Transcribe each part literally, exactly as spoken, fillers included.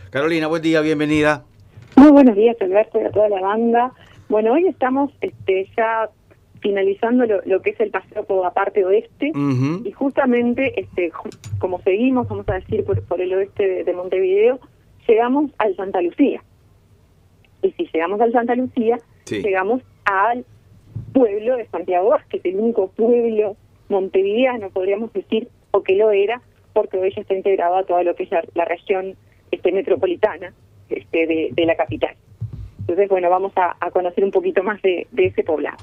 Carolina, buen día, bienvenida. Muy buenos días, Alberto, y a toda la banda. Bueno, hoy estamos este, ya finalizando lo, lo que es el paseo por la parte oeste, Uh-huh. y justamente, este, como seguimos, vamos a decir, por, por el oeste de, de Montevideo, llegamos al Santa Lucía. Y si llegamos al Santa Lucía, Sí. llegamos al pueblo de Santiago Vázquez, el único pueblo montevideano, podríamos decir, o que lo era, porque hoy ya está integrado a toda lo que es la, la región este, metropolitana este, de, de la capital. Entonces, bueno, vamos a, a conocer un poquito más de, de ese poblado.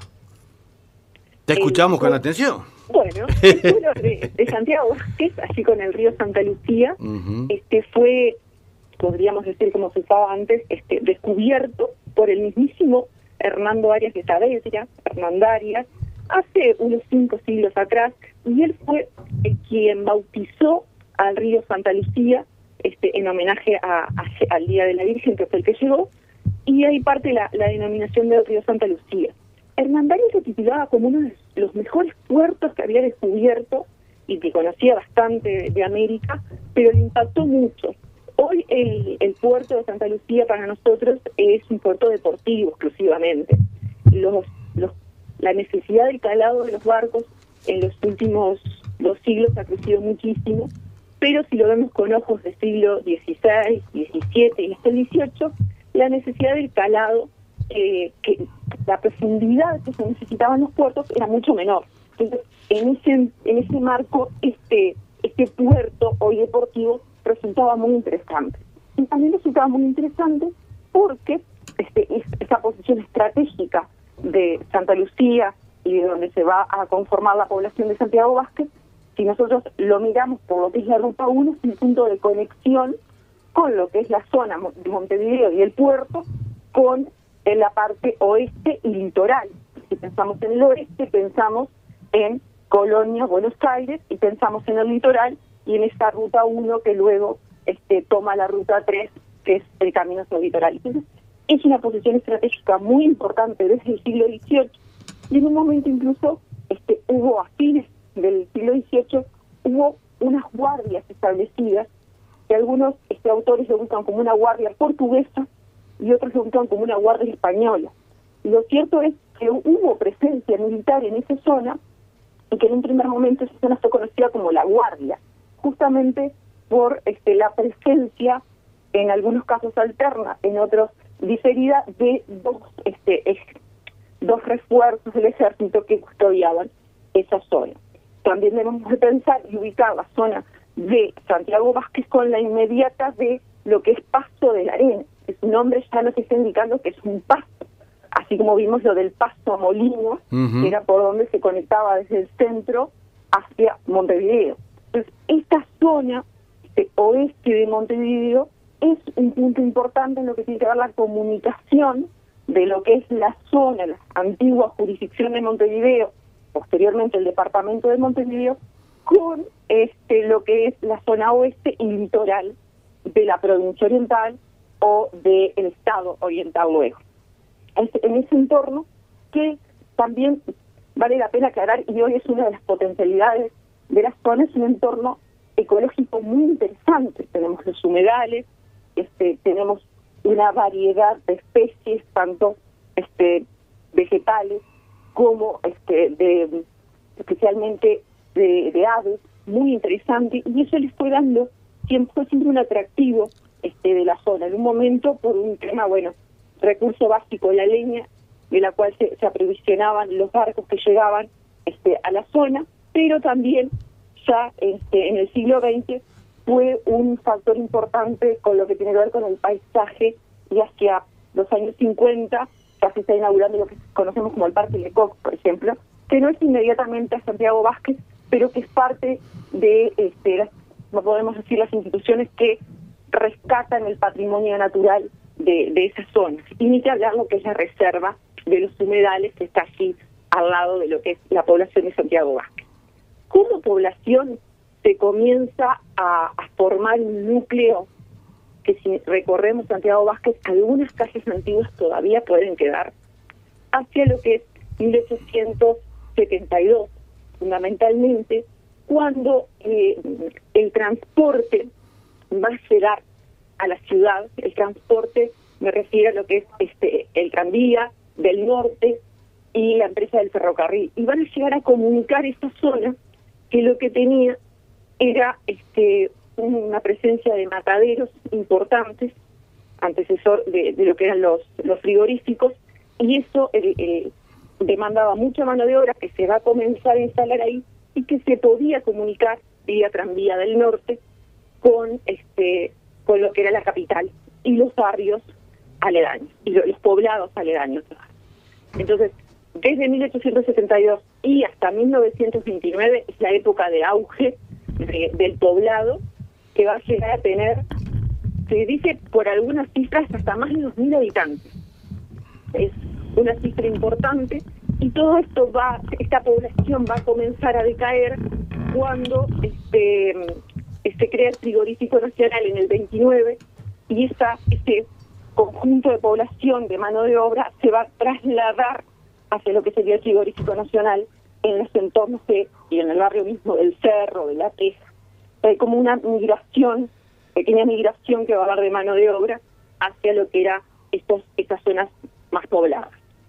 Te escuchamos el, con atención. Bueno, el pueblo de, de Santiago Vázquez, así con el río Santa Lucía, uh-huh. este fue, podríamos decir como se usaba antes, este descubierto por el mismísimo Hernando Arias de Saavedra, Hernandarias, hace unos cinco siglos atrás, y él fue el quien bautizó al río Santa Lucía este, en homenaje a, a, al Día de la Virgen, que fue el que llegó, y ahí parte la, la denominación del río Santa Lucía. Hernandarias se titulaba como uno de los mejores puertos que había descubierto y que conocía bastante de, de América, pero le impactó mucho. Hoy el, el puerto de Santa Lucía para nosotros es un puerto deportivo exclusivamente. Los, los, la necesidad del calado de los barcos en los últimos dos siglos ha crecido muchísimo, pero si lo vemos con ojos del siglo dieciséis, diecisiete y hasta el dieciocho, la necesidad del calado, eh, que la profundidad que se necesitaban los puertos era mucho menor. Entonces, en ese en ese marco, este este puerto hoy deportivo resultaba muy interesante. Y también resultaba muy interesante porque este esa posición estratégica de Santa Lucía y de donde se va a conformar la población de Santiago Vázquez, si nosotros lo miramos por lo que es la Ruta uno, es un punto de conexión con lo que es la zona de Montevideo y el puerto, con en la parte oeste y litoral. Si pensamos en el oeste, pensamos en Colonia, Buenos Aires, y pensamos en el litoral y en esta Ruta uno que luego este, toma la Ruta tres, que es el camino hacia el litoral. Entonces, es una posición estratégica muy importante desde el siglo dieciocho, y en un momento incluso este, hubo, a fines del siglo dieciocho, hubo unas guardias establecidas, que algunos este, autores lo ubican como una guardia portuguesa, y otros lo ubican como una guardia española. Y lo cierto es que hubo presencia militar en esa zona, y que en un primer momento esa zona fue conocida como la Guardia, justamente por este, la presencia, en algunos casos alterna, en otros diferida, de dos, este, eh, dos refuerzos del ejército que custodiaban esa zona. También debemos de pensar y ubicar la zona de Santiago Vázquez con la inmediata de lo que es Paso de la Arena. Su nombre ya nos está indicando que es un paso, así como vimos lo del Paso Molino, uh-huh. que era por donde se conectaba desde el centro hacia Montevideo. Entonces, esta zona este, oeste de Montevideo es un punto importante en lo que tiene que ver la comunicación de lo que es la zona, la antigua jurisdicción de Montevideo, posteriormente el departamento de Montevideo, con este lo que es la zona oeste y litoral de la provincia oriental o del estado oriental luego. Es en ese entorno que también vale la pena aclarar, y hoy es una de las potencialidades de la zona, es un entorno ecológico muy interesante. Tenemos los humedales, este, tenemos una variedad de especies, tanto este, vegetales como este, de, especialmente de, de aves, muy interesante, y eso les fue dando siempre, fue siempre un atractivo este, de la zona. En un momento, por un tema, bueno, recurso básico, la leña, de la cual se, se aprovisionaban los barcos que llegaban este, a la zona, pero también ya este, en el siglo veinte fue un factor importante con lo que tiene que ver con el paisaje, y hacia los años cincuenta ya se está inaugurando lo que conocemos como el Parque Lecoq, por ejemplo, que no es inmediatamente a Santiago Vázquez, pero que es parte de, este, las, no podemos decir, las instituciones que rescatan el patrimonio natural de, de esa zona. Y ni que hablar lo que es la reserva de los humedales, que está allí al lado de lo que es la población de Santiago Vázquez. Como población se comienza a, a formar un núcleo que, si recorremos Santiago Vázquez, algunas calles antiguas todavía pueden quedar, hacia lo que es mil ochocientos setenta y dos, fundamentalmente cuando eh, el transporte va a llegar a la ciudad. El transporte me refiero a lo que es este el tranvía del norte y la empresa del ferrocarril. Y van a llegar a comunicar esta zona que lo que tenía era este una presencia de mataderos importantes, antecesor de, de lo que eran los, los frigoríficos, y eso el, el, demandaba mucha mano de obra que se va a comenzar a instalar ahí y que se podía comunicar vía tranvía del norte con este con lo que era la capital y los barrios aledaños y los poblados aledaños. Entonces, desde mil ochocientos setenta y dos y hasta mil novecientos veintinueve es la época de auge de, del poblado, que va a llegar a tener, se dice por algunas cifras, hasta más de dos mil habitantes. Es una cifra importante, y todo esto va, esta población va a comenzar a decaer cuando este se crea el frigorífico nacional en el veintinueve, y esa, ese conjunto de población de mano de obra se va a trasladar hacia lo que sería el frigorífico nacional en los entornos de, y en el barrio mismo del Cerro, de La Teja. Hay como una migración, pequeña migración que va a haber de mano de obra hacia lo que era estos, estas zonas más pobladas.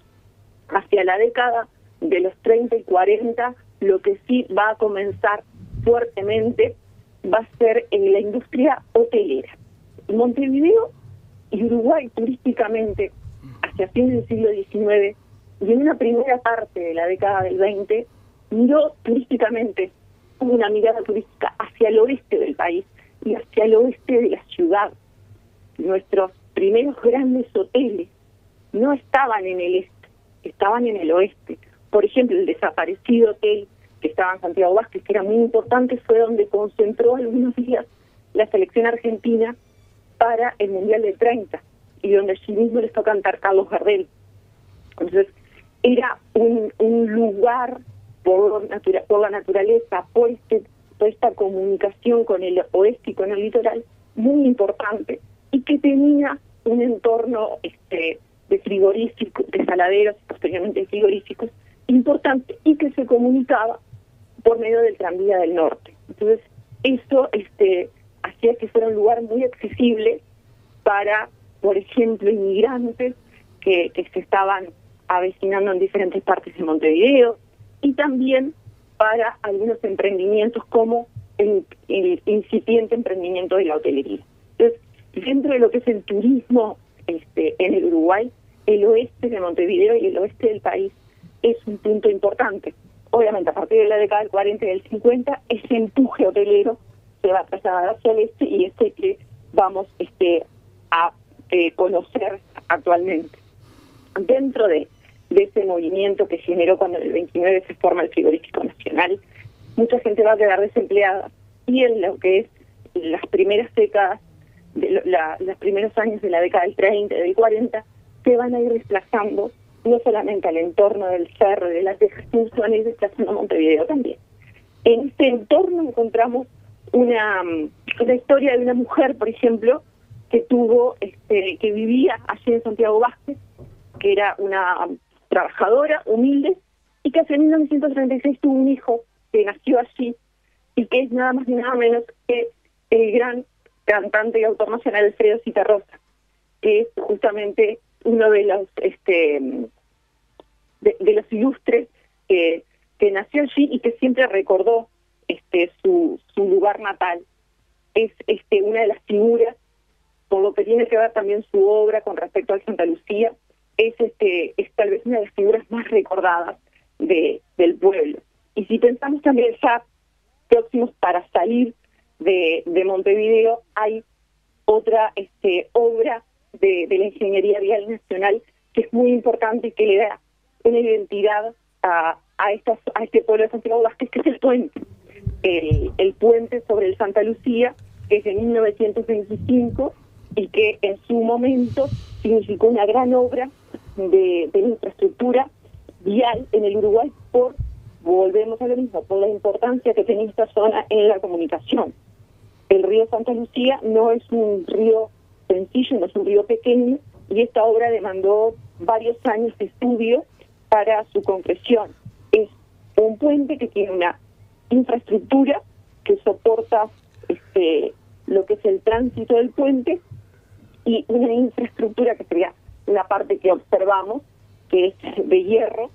Hacia la década de los treinta y cuarenta, lo que sí va a comenzar fuertemente va a ser en la industria hotelera. Montevideo y Uruguay turísticamente, hacia fines del siglo diecinueve y en una primera parte de la década del veinte, miró turísticamente, hubo una mirada turística hacia el oeste del país y hacia el oeste de la ciudad. Nuestros primeros grandes hoteles no estaban en el este, estaban en el oeste. Por ejemplo, el desaparecido hotel que estaba en Santiago Vázquez, que era muy importante, fue donde concentró algunos días la selección argentina para el Mundial del treinta, y donde allí mismo les tocó cantar Carlos Gardel. Entonces, era un, un lugar por, natura, por la naturaleza, por, este, por esta comunicación con el oeste y con el litoral, muy importante, y que tenía un entorno este, de frigoríficos, de saladeros, y posteriormente de frigoríficos, importante, y que se comunicaba por medio del tranvía del norte. Entonces, eso este, hacía que fuera un lugar muy accesible para, por ejemplo, inmigrantes que, que se estaban avecinando en diferentes partes de Montevideo, y también para algunos emprendimientos como el, el incipiente emprendimiento de la hotelería. Entonces, dentro de lo que es el turismo este, en el Uruguay, el oeste de Montevideo y el oeste del país es un punto importante. Obviamente, a partir de la década del cuarenta y del cincuenta, ese empuje hotelero se va a trasladar hacia el este, y este que vamos este, a eh, conocer actualmente. Dentro de, de ese movimiento que generó cuando en el veintinueve se forma el frigorífico nacional, mucha gente va a quedar desempleada, y en lo que es las primeras décadas, de lo, la, los primeros años de la década del treinta y del cuarenta, se van a ir desplazando no solamente al entorno del Cerro y de La Teja, sino se van a ir desplazando a Montevideo también. En este entorno encontramos una, una historia de una mujer, por ejemplo, que tuvo, este, que vivía allí en Santiago Vázquez, que era una trabajadora, humilde, y que hace mil novecientos treinta y seis tuvo un hijo que nació allí, y que es nada más ni nada menos que el gran cantante y autor nacional Alfredo Zitarrosa, que es justamente uno de los este de, de los ilustres que, que nació allí y que siempre recordó este su, su lugar natal. Es este una de las figuras, por lo que tiene que ver también su obra con respecto a Santa Lucía, es este es tal vez una de las figuras más recordadas de del pueblo. Y si pensamos también ya próximos para salir de, de Montevideo, hay otra este obra de, de la Ingeniería Vial Nacional que es muy importante y que le da una identidad a, a, estas, a este pueblo de Santiago Vázquez, que es el puente. El, el puente sobre el Santa Lucía, que es de mil novecientos veinticinco, y que en su momento significó una gran obra de, de infraestructura vial en el Uruguay, por, volvemos a lo mismo, por la importancia que tenía esta zona en la comunicación. El río Santa Lucía no es un río sencillo, no es un río pequeño, y esta obra demandó varios años de estudio para su concreción. Es un puente que tiene una infraestructura que soporta este, lo que es el tránsito del puente, y una infraestructura que sería la parte que observamos, que es de hierro,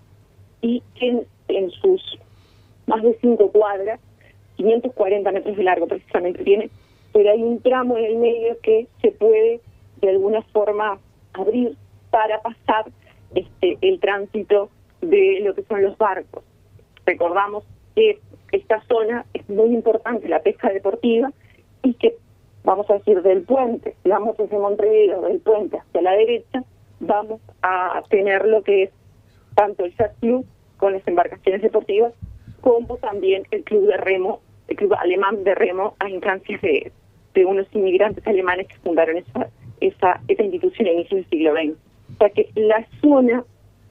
y que en, en sus más de cinco cuadras, quinientos cuarenta metros de largo precisamente tiene, pero hay un tramo en el medio que se puede de alguna forma abrir para pasar este el tránsito de lo que son los barcos. Recordamos que esta zona es muy importante, la pesca deportiva, y que, vamos a decir, del puente, digamos desde Montevideo, del puente hacia la derecha, vamos a tener lo que es tanto el Yacht Club con las embarcaciones deportivas, como también el club de remo, el club alemán de remo, a instancias de, de unos inmigrantes alemanes que fundaron esa, esa, esa institución a inicios del siglo veinte. O sea que la zona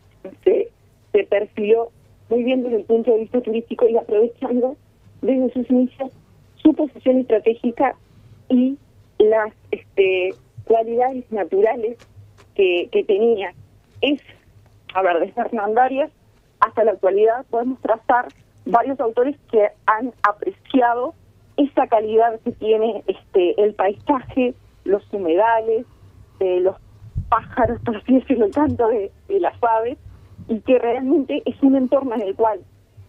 se, se perfiló muy bien desde el punto de vista turístico y aprovechando desde sus inicios su posición estratégica y las este, cualidades naturales que, que tenía. Es, a ver, desde Hernán Darias hasta la actualidad podemos trazar varios autores que han apreciado esa calidad que tiene este el paisaje, los humedales, eh, los pájaros, por así decirlo, el canto de, de las aves, y que realmente es un entorno en el cual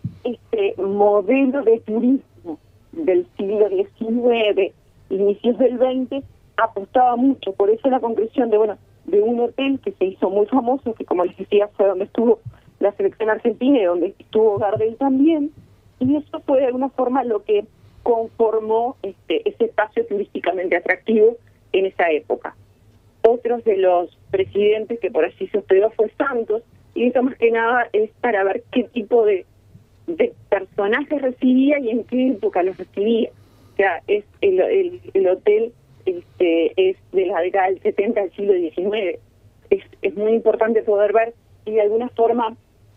este modelo de turismo del siglo diecinueve, inicios del veinte, apostaba mucho. Por eso la concreción de, bueno, de un hotel que se hizo muy famoso, que como les decía fue donde estuvo la selección argentina y donde estuvo Gardel también, y eso fue de alguna forma lo que conformó este ese espacio turísticamente atractivo en esa época. Otros de los presidentes que por allí se hospedó fue Santos, y eso más que nada es para ver qué tipo de, de personajes recibía y en qué época los recibía. O sea, es el, el, el hotel este, es de la década del setenta del siglo diecinueve. Es, es muy importante poder ver y de alguna forma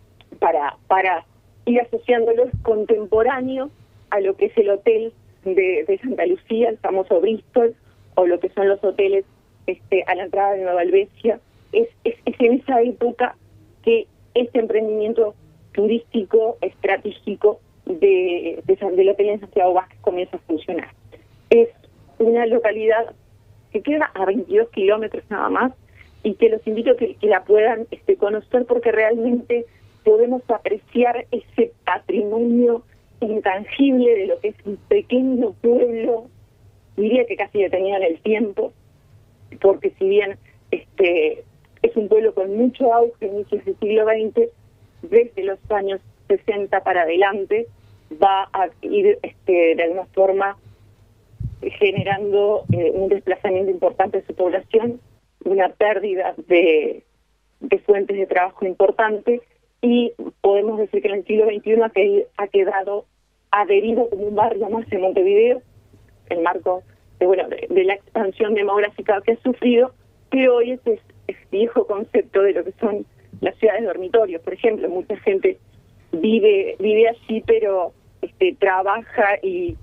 para para ir asociándolos contemporáneo a lo que es el hotel de, de Santa Lucía, el famoso Bristol, o lo que son los hoteles este, a la entrada de Nueva Helvecia. Es, es, es en esa época que este emprendimiento turístico estratégico de, de, del hotel en Santiago Vázquez comienza a funcionar. Es una localidad que queda a veintidós kilómetros nada más, y que los invito a que, que la puedan este, conocer, porque realmente podemos apreciar ese patrimonio intangible de lo que es un pequeño pueblo, diría que casi detenido en el tiempo, porque si bien este es un pueblo con mucho auge en inicios del siglo veinte, desde los años sesenta para adelante va a ir este, de alguna forma generando eh, un desplazamiento importante de su población, una pérdida de, de fuentes de trabajo importante, y podemos decir que en el siglo veintiuno ha, que, ha quedado adherido como un barrio más en Montevideo, en marco de, bueno, de, de la expansión demográfica que ha sufrido, que hoy es, es, es viejo concepto de lo que son las ciudades dormitorios. Por ejemplo, mucha gente vive vive allí, pero este trabaja y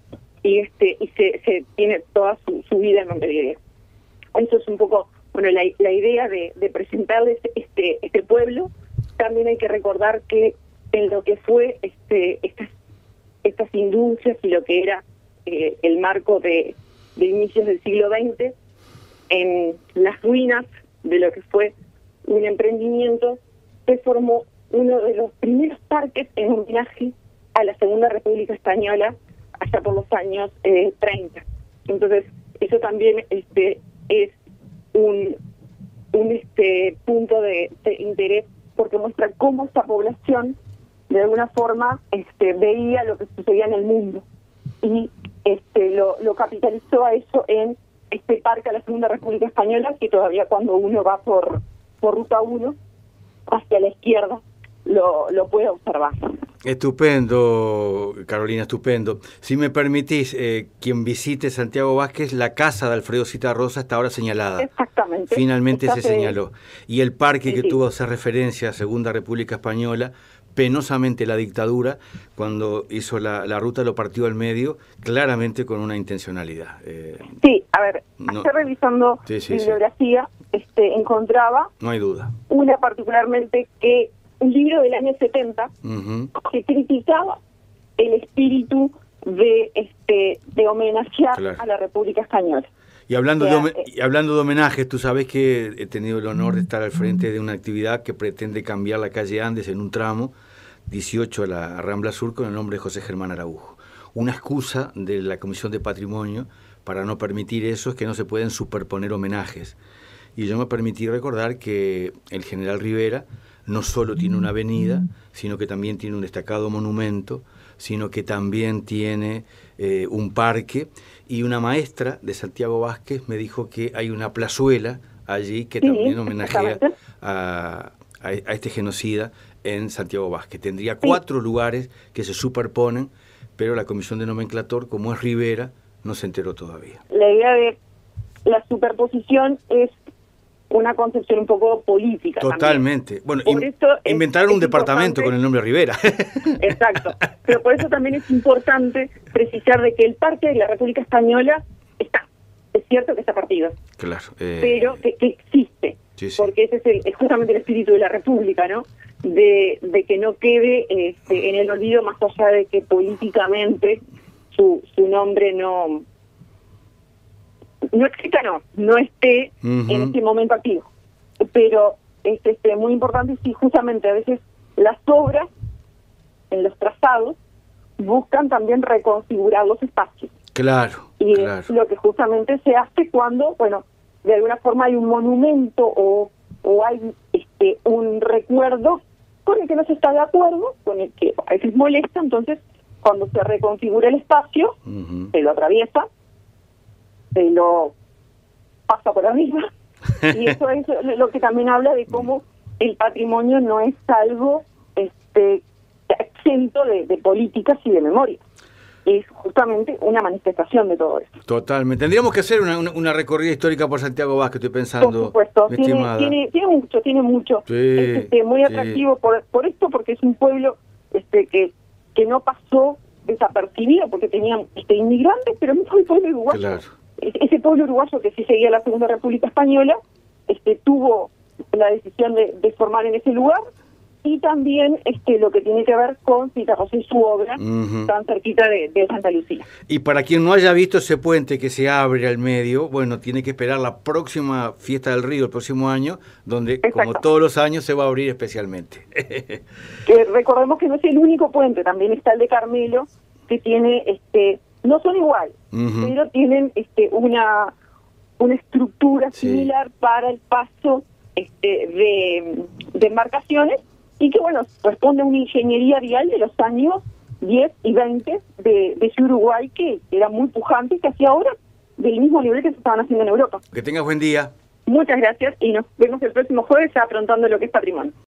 y este y se, se tiene toda su, su vida en Montevideo. Eso es un poco, bueno, la, la idea de, de presentarles este este pueblo. También hay que recordar que en lo que fue este estas estas industrias y lo que era eh, el marco de, de inicios del siglo veinte, en las ruinas de lo que fue un emprendimiento, se formó uno de los primeros parques en homenaje a la Segunda República Española allá por los años eh, treinta. Entonces, eso también este es un un este punto de, de interés, porque muestra cómo esta población de alguna forma este veía lo que sucedía en el mundo y este lo, lo capitalizó a eso en este parque a la Segunda República Española, que todavía cuando uno va por por ruta uno hacia la izquierda lo, lo puede observar. Estupendo, Carolina, estupendo. Si me permitís, eh, quien visite Santiago Vázquez, la casa de Alfredo Citarrosa está ahora señalada. Exactamente. Finalmente se se señaló. Y el parque sí, que sí. tuvo esa referencia a Segunda República Española, penosamente la dictadura, cuando hizo la, la ruta, lo partió al medio, claramente con una intencionalidad. Eh, sí, a ver, no, ayer revisando sí, sí, bibliografía, sí. este, encontraba no hay duda. Una particularmente que un libro del año setenta Uh-huh. que criticaba el espíritu de este de homenajear claro. a la República Española. Y hablando, o sea, de, y hablando de homenajes, tú sabes que he tenido el honor de estar al frente de una actividad que pretende cambiar la calle Andes en un tramo dieciocho a la Rambla Sur con el nombre de José Germán Araujo. Una excusa de la Comisión de Patrimonio para no permitir eso es que no se pueden superponer homenajes. Y yo me permití recordar que el general Rivera no solo tiene una avenida, sino que también tiene un destacado monumento, sino que también tiene eh, un parque, y una maestra de Santiago Vázquez me dijo que hay una plazuela allí que sí, también homenajea a, a, a este genocida en Santiago Vázquez. Tendría sí. cuatro lugares que se superponen, pero la comisión de nomenclator, como es Rivera, no se enteró todavía. La idea de la superposición es una concepción un poco política. Totalmente. También. Bueno, in, inventaron es, un es departamento con el nombre Rivera. Exacto. Pero por eso también es importante precisar de que el Parque de la República Española está. Es cierto que está partido. Claro. Eh, pero que, que existe. Sí, sí. Porque ese es, el, es justamente el espíritu de la República, ¿no? De, de que no quede este, en el olvido, más allá de que políticamente su, su nombre no... no exista, no, no esté uh-huh. en este momento activo. Pero es este, muy importante si justamente a veces las obras en los trazados buscan también reconfigurar los espacios. Claro, y claro. es lo que justamente se hace cuando, bueno, de alguna forma hay un monumento o, o hay este un recuerdo con el que no se está de acuerdo, con el que a veces molesta, entonces cuando se reconfigura el espacio, uh-huh. se lo atraviesa, se lo pasa por arriba, y eso es lo que también habla de cómo el patrimonio no es algo este exento de, de políticas y de memoria. Es justamente una manifestación de todo eso. Totalmente. Tendríamos que hacer una, una, una recorrida histórica por Santiago Vázquez, estoy pensando. Por supuesto, tiene, tiene, tiene mucho, tiene mucho. Sí, es este, muy atractivo sí. por, por esto, porque es un pueblo este que, que no pasó desapercibido, porque tenían este, inmigrantes, pero no fue el pueblo uruguayo. Claro. Ese pueblo uruguayo que sí seguía la Segunda República Española, este tuvo la decisión de, de formar en ese lugar, y también este lo que tiene que ver con Citarrosa y su obra, uh-huh. tan cerquita de, de Santa Lucía. Y para quien no haya visto ese puente que se abre al medio, bueno, tiene que esperar la próxima Fiesta del Río el próximo año, donde, exacto. como todos los años, se va a abrir especialmente. Que recordemos que no es el único puente, también está el de Carmelo, que tiene, este no son igual, uh-huh. pero tienen este una una estructura sí. similar para el paso este de, de embarcaciones, y que, bueno, responde a una ingeniería vial de los años diez y veinte de, de Uruguay, que era muy pujante y que hacía ahora del mismo nivel que se estaban haciendo en Europa. Que tengas buen día. Muchas gracias y nos vemos el próximo jueves afrontando lo que es patrimonio.